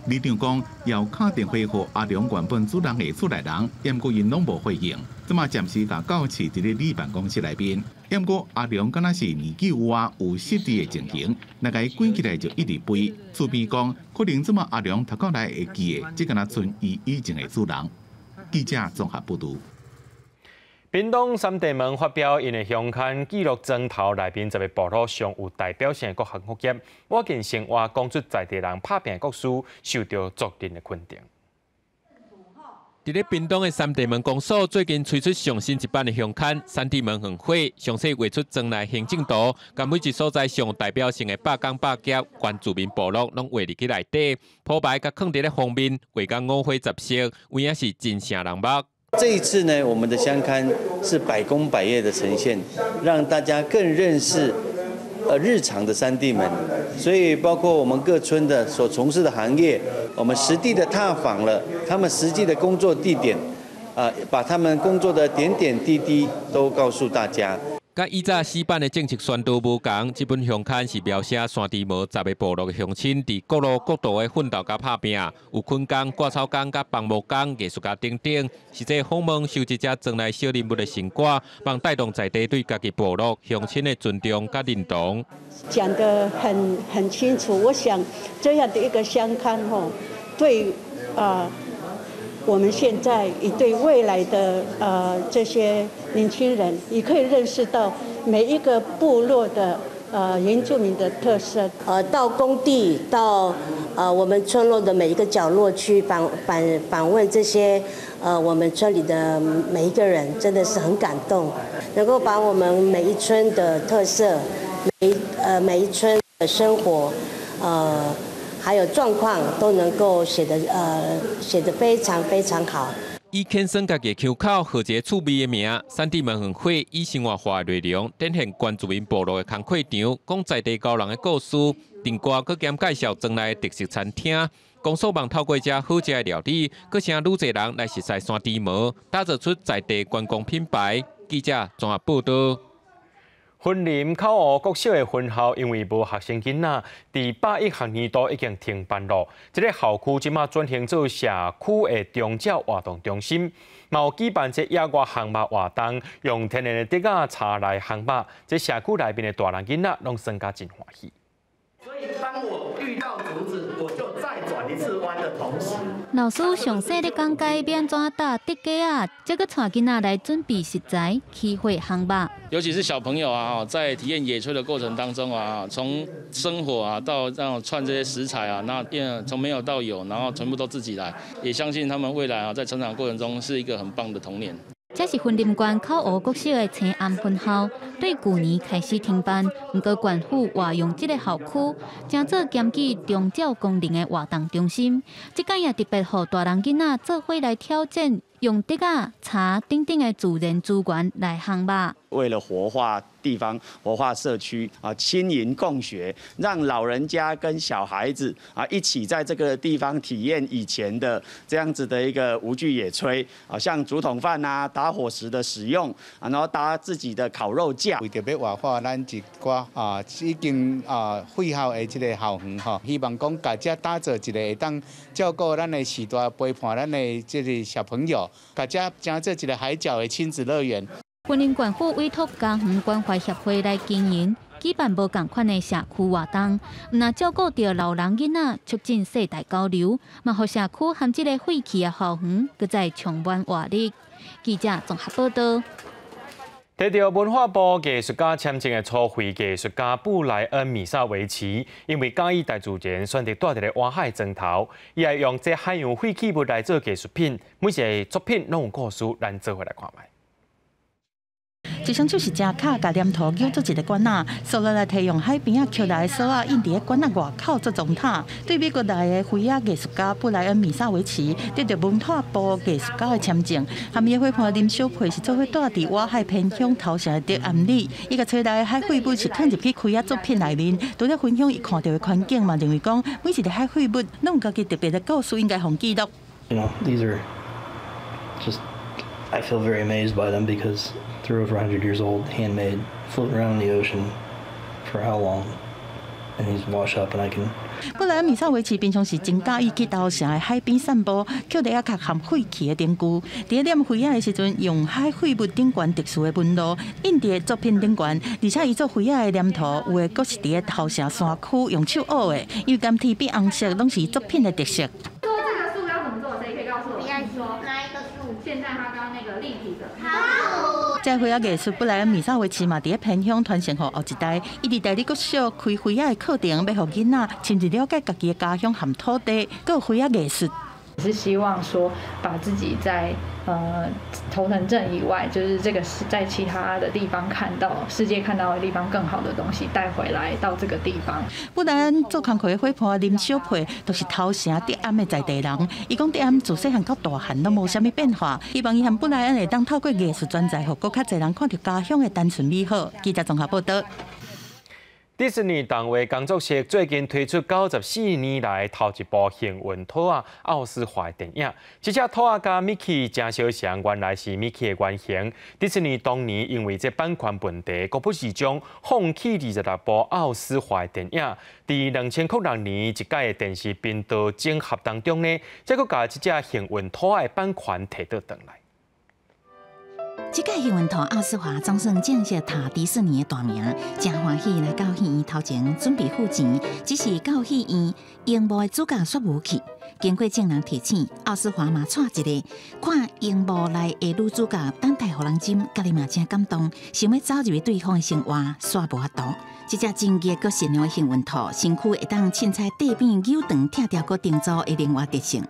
李长讲要敲电话给阿良原本主人的厝内人，不过因拢无回应，即马暂时甲告市伫咧李办公室内边。不过阿良敢若是年纪有啊有失智的情形，那个关起来就一直飞。厝边讲可能即马阿良头壳内会记的，只敢若剩伊以前的主人。记者综合报道。屏东三地门发表因的乡刊记录征头内面，十个部落上有代表性的各行各业，我见生活讲出在地人拍拼故事，受到族人的肯定。伫咧屏东的三地门公所最近推出上新一版的乡刊《三地门很会》，详细画出庄内行政图，甲每一所在上代表性的百工百业原住民部落，拢画入去内底，铺排甲放伫咧封面，画甲五花十色，有影是真正人目。 这一次呢，我们的乡刊是百工百业的呈现，让大家更认识呃日常的三地门，所以包括我们各村的所从事的行业，我们实地的踏访了他们实际的工作地点，啊、呃，把他们工作的点点滴滴都告诉大家。甲以早四版的政策宣导无同，这本乡刊是描写山地无十个部落的乡亲伫各路各道的奋斗甲拍拼，有捆工、割草工、甲放牧工、艺术家等等，是这访问收集者庄内小人物的成果，帮带动在地对家己部落乡亲的尊重甲认同。 讲得很很清楚，我想这样的一个乡刊吼，对啊。呃我们现在也对未来的呃这些年轻人，也可以认识到每一个部落的呃原住民的特色。 呃，到工地，到呃我们村落的每一个角落去访访访问这些呃我们村里的每一个人，真的是很感动，能够把我们每一村的特色，每呃每一村的生活，呃。还有状况都能够写得呃写得非常非常好。以牵生家己腔口和一个趣味的名，三地门很会以生活化的内容，展现原住民部落的工课场，讲在地高人的故事，订歌佮兼介绍庄内特色餐厅。公所望透过这好食的料理，佮请愈侪人来熟悉山地门，打造出在地观光品牌。记者综合报道。云林口湖国小的分校因为无学生囡仔，第八一学年度已经停办了。这个校区即马转型做社区的中教活动中心，嘛有举办这野外航马活动，用天然的竹仔插来航马，这社区内面的大人囡仔拢生甲真欢喜。所以当我遇到竹子，我就再转一次弯的同时，老师详细地讲解要安怎打竹架啊，这个带囡仔来准备食材，起火航马。尤其是小朋友啊，在体验野炊的过程当中啊，从生火啊到让串这些食材啊，那从没有到有，然后全部都自己来，也相信他们未来啊，在成长过程中是一个很棒的童年。这是云林县口湖国小的青安分校，对去年开始停办，不过县府活用这个校区，将做兼具宗教功能的活动中心。这届也特别让大人囡仔做伙来挑战，用竹仔、茶等等的自然资源来烘肉。为了活化地方、活化社区啊，亲邻共学，让老人家跟小孩子啊一起在这个地方体验以前的这样子的一个无惧野炊啊，像竹筒饭啊、打火石的使用啊，然后搭自己的烤肉架。为着要活化咱一寡啊已经啊废校的这个校园吼，希望讲大家打造一个会当照顾咱的时代陪伴咱的这个小朋友，大家将做一个海角的亲子乐园。云林县府委托家园关怀协会来经营，举办无同款的社区活动，唔但照顾到老人囡仔，促进世代交流，嘛互社区含这个废弃的校园，佮再重焕活力。记者综合报道。得到文化部艺术家签证的初会艺术家布莱恩米萨维奇，因为介意大自然，选择住伫咧湾海砖头，伊系用这海洋废弃物来做艺术品，每一个作品拢有故事，咱做伙来看卖。一双手是正卡，甲黏土揪做一个管仔，收落来摕用海边啊捡来的锁啊，印伫个管仔外口做状塔。对美国来的菲亚艺术家布莱恩米萨维奇，得到文化部艺术家的签证，含伊伙伴林小佩是做伙住伫外海偏乡头城的德安里，伊甲找来的海废物是放入去开啊作品内面，除了分享伊看到的环境嘛，认为讲每一个海废物拢有家己特别的故事，应该互记录。You know, these are just I feel very amazed by them because they're over one hundred years old, handmade, floating around in the ocean for how long? and he's washed up, and I can. 布莱恩米萨维奇平常时真介意去稻城的海边散步，捡到一壳含废气的灯具。伫念灰仔的时阵，用海废物顶悬特殊的纹路印伫作品顶悬，而且伊做灰仔的黏土，有的阁是伫咧稻城山区用手挖的，因为甘铁变红色，拢是作品的特色。 做这个树要怎么做？谁可以告诉我？说哪一个树？现在他刚刚那个立体的。好。 这灰仔艺术布莱恩米萨维奇嘛，伫咧偏乡传承予后一代，伊伫代理国小开灰仔的课程，要互囡仔深入了解家己的家乡和土地，还有灰仔艺术。 是希望说，把自己在呃头城镇以外，就是这个是在其他的地方看到世界看到的地方更好的东西带回来到这个地方。布莱恩做工课的伙伴林小培，都是头城德安的在地人。伊讲德安自细汉到大汉都无啥物变化，希望伊和布莱恩会当透过艺术专才，互更较侪人看到家乡的单纯美好。记者综合报道。 迪士尼动画工作室最近推出九十四年来头一部幸运兔仔奥斯华电影。这只兔仔甲 Mickey 真相像，原来是 Mickey 的原型。迪士尼当年因为这版权问题，国不是将放弃二十六部奥斯华电影。伫两千零六年一届的电视频道整合当中呢，再佫把这只幸运兔仔的版权摕倒转来。 这届幸运兔奥斯华总算正式踏迪士尼的大名，真欢喜来到戏院头前准备付钱，只是到戏院荧幕的主角煞无去。经过证人提醒，奥斯华嘛带一个看荧幕内的女主角等待互人亲，家己嘛真感动，想要走入对方的生活，煞无法度。这只真热佮善良的幸运兔，身躯会当凊彩地变扭长、跳跳佮定做的另外特性。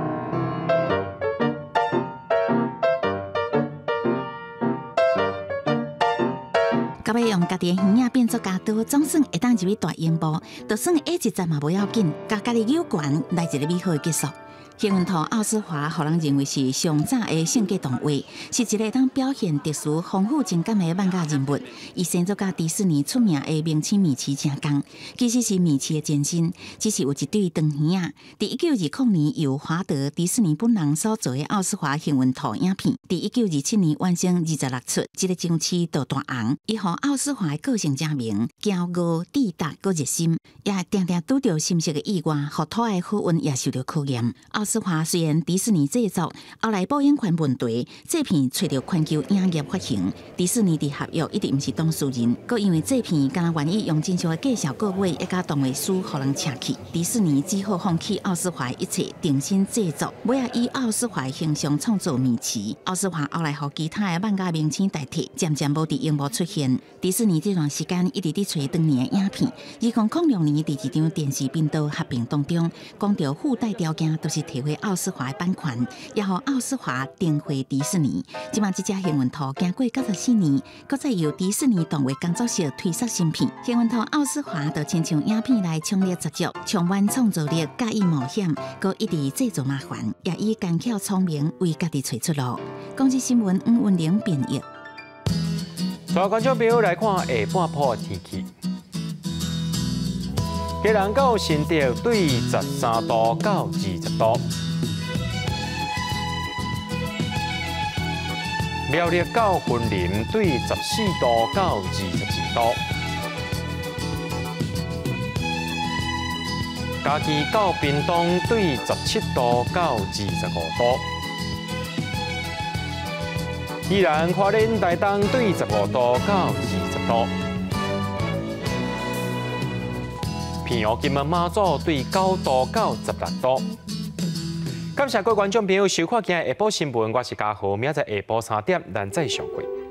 到尾用家己的耳仔变作家刀，总算会当入去大荧幕，就算下一集嘛无要紧，甲家己扭悬来一个美好的结束。幸运兔奥斯华，互人认为是上早的性格动画，是一个当表现特殊、丰富情感的漫画人物。伊生做甲迪士尼出名的明星米奇成功，其实是米奇的前身，只是有一对长耳仔。伫一九二零年由华德迪士尼本人所做的奥斯华幸运兔影片，伫一九二七年完成二十六出，这个上市都大红。伊互奥斯华的个性证明，骄傲、智达、佮热心，也常常拄着心色的意外，互兔的好运也受到考验。奥斯华虽然迪士尼制作，后来播映权问题，这片找到全球影业发行。迪士尼的合约一直毋是当事人，佮因为这片敢若愿意用真相的介绍各位一家动画师，互人请去。迪士尼只好放弃奥斯华一切，重新制作，尾也以奥斯华形象创作米奇。奥斯华后来互其他的漫画明星代替，渐渐无伫荧幕出现。迪士尼这段时间一直伫找当年的影片。二零零六年伫一场电视频道合并当中，讲到附带条件都是提回奥斯华的版权，也互奥斯华订回迪士尼。即马这只幸运兔经过九十四年，搁再由迪士尼动画工作室推出新片。幸运兔奥斯华就亲像影片内冲力十足，充满创造力，介意冒险，搁一直制作麻烦，也以干巧聪明为家己找出路。公司新闻黄文玲编译。 所有观众朋友来看下半晡的天气。基隆到新竹对十三度到二十度，苗栗到云林对十四度到二十二度，嘉义到屏东对十七度到二十五度。宜兰花莲台东对十五度到二十度，平湖金门马祖对九度到十六度。感谢各位观众朋友收看今日下晡新闻，我是嘉豪，明仔载下晡三点咱再相会。